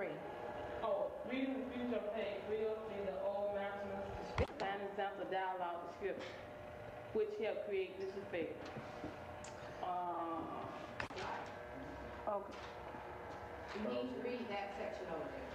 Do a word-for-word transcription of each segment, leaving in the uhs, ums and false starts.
three. Oh, reading the future of page will be the old maximus and example dialogue description, which help create this effect. Uh, okay. You need to read that section over there.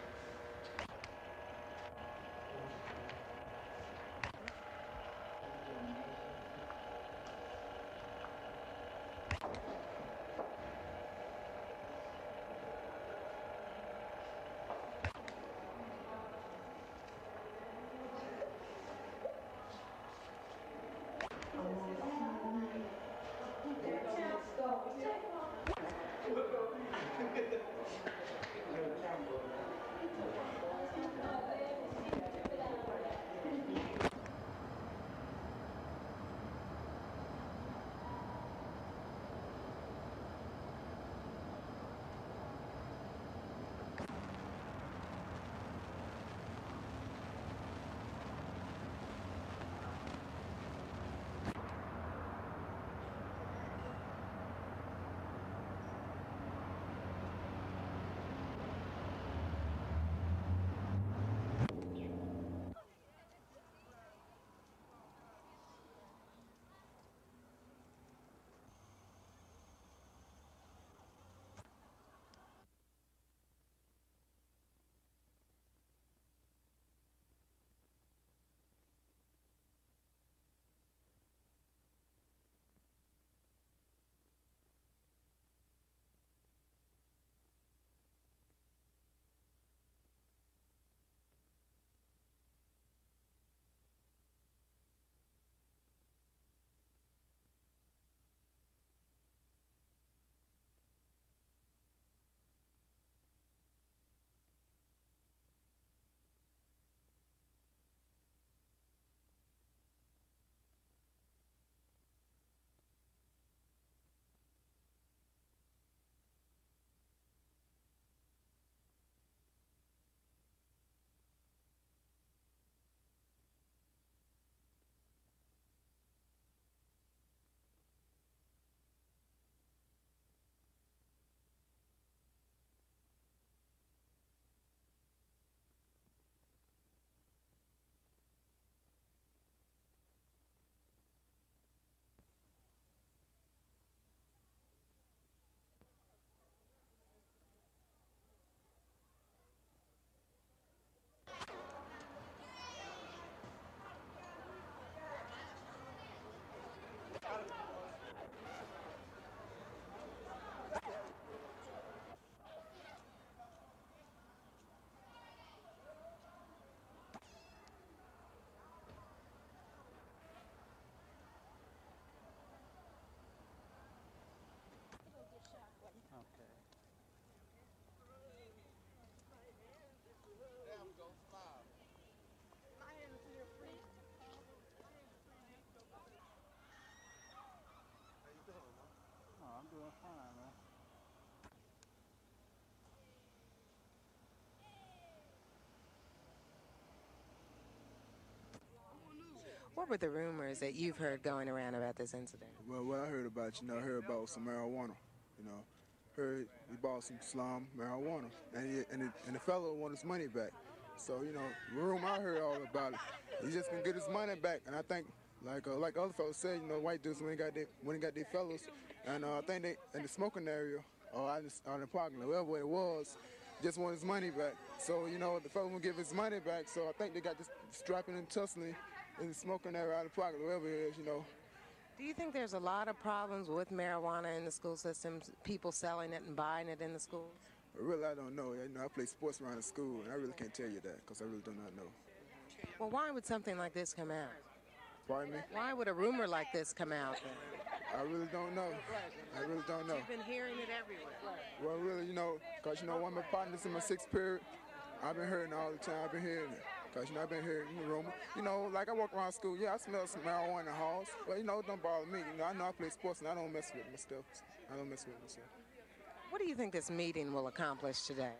What were the rumors that you've heard going around about this incident? Well, what I heard about, you know, I heard about some marijuana, you know. Heard he bought some slum marijuana, and he, and, the, and the fellow wanted his money back. So, you know, the rumor I heard all about it, he just gonna get his money back. And I think, like uh, like other fellows said, you know, white dudes when they got their when they got their fellows, and uh, I think they in the smoking area or out in the, out in the parking lot, wherever it was, just want his money back. So, you know, the fellow will give his money back. So I think they got this strapping and tussling in the smoking area out of the pocket, wherever it is, you know. Do you think there's a lot of problems with marijuana in the school systems, people selling it and buying it in the schools? Really, I don't know. You know, I play sports around the school, and I really can't tell you that because I really do not know. Well, why would something like this come out? Pardon me? Why would a rumor like this come out then? I really don't know. I really don't know. You've been hearing it everywhere. Well, really, you know, because, you know, one of my partners in my sixth period, I've been hearing it all the time. I've been hearing it. Because, you know, I've been hearing the rumor. You know, like I walk around school, yeah, I smell some marijuana in the halls. But, you know, it don't bother me. You know, I know I play sports and I don't mess with my stuff. I don't mess with myself. What do you think this meeting will accomplish today?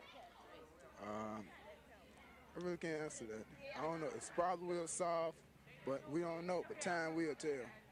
Um, I really can't answer that. I don't know. It's probably will solve, but we don't know. But time will tell.